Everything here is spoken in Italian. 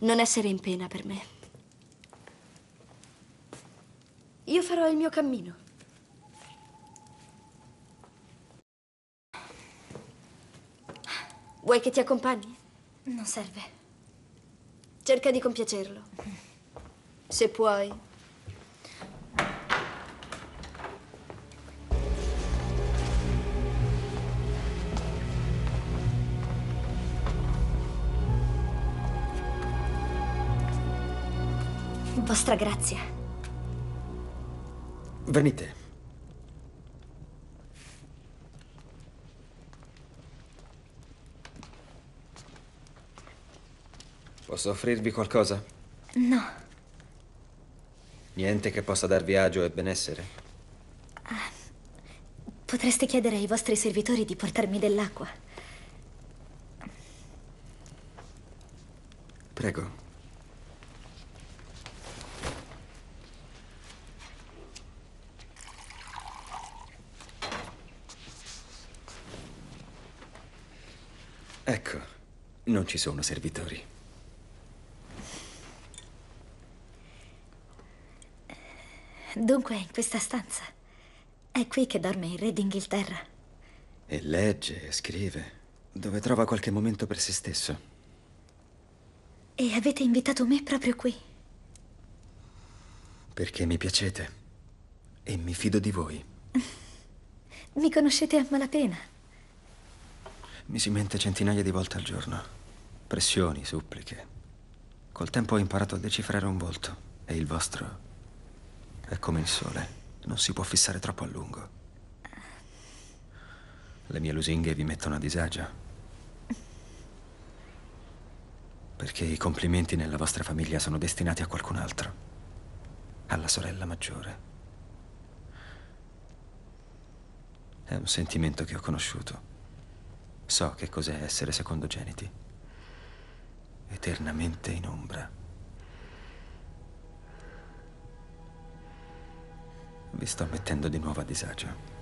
non essere in pena per me. Io farò il mio cammino. Vuoi che ti accompagni? Non serve. Cerca di compiacerlo. Se puoi. Vostra grazia. Venite. Posso offrirvi qualcosa? No. Niente che possa darvi agio e benessere? Potreste chiedere ai vostri servitori di portarmi dell'acqua. Prego. Ecco, non ci sono servitori. Dunque, in questa stanza. È qui che dorme il re d'Inghilterra. E legge, e scrive, dove trova qualche momento per se stesso. E avete invitato me proprio qui? Perché mi piacete. E mi fido di voi. Mi conoscete a malapena. Mi si mente centinaia di volte al giorno. Pressioni, suppliche. Col tempo ho imparato a decifrare un volto. E il vostro è come il sole. Non si può fissare troppo a lungo. Le mie lusinghe vi mettono a disagio. Perché i complimenti nella vostra famiglia sono destinati a qualcun altro. Alla sorella maggiore. È un sentimento che ho conosciuto. So che cos'è essere secondogeniti. Eternamente in ombra. Vi sto mettendo di nuovo a disagio.